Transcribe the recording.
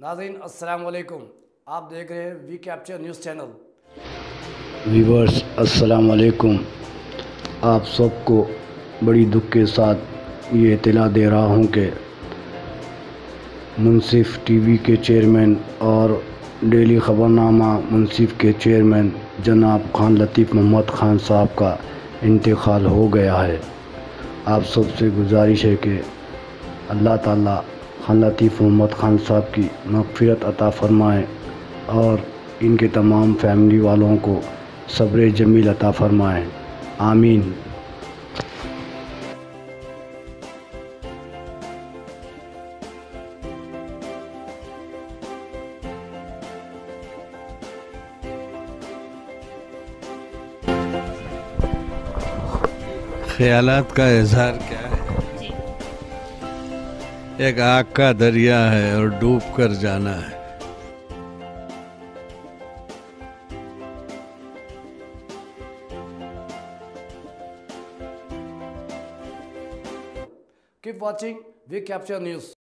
नाज़रीन अस्सलाम वालेकुम। आप देख रहे हैं we capture news channel. Viewers अस्सलाम वालेकुम। आप सबको बड़ी दुख के साथ ये इत्तला दे रहा हूँ कि मुंसिफ टीवी के चेयरमैन और डेली ख़बरनामा मुंसिफ के चेयरमैन जनाब खान लतीफ़ मोहम्मद खान साहब का इंतकाल हो गया है। आप सबसे गुजारिश है कि अल्लाह ताला खान लतीफ़ मोहम्मद खान साहब की मग़फ़िरत अता फ़रमाएँ और इनके तमाम फैमिली वालों को सब्र जमील अता फ़रमाएँ। आमीन। ख्यालात का इजहार क्या है? एक आग का दरिया है और डूब कर जाना है। Keep watching we capture news.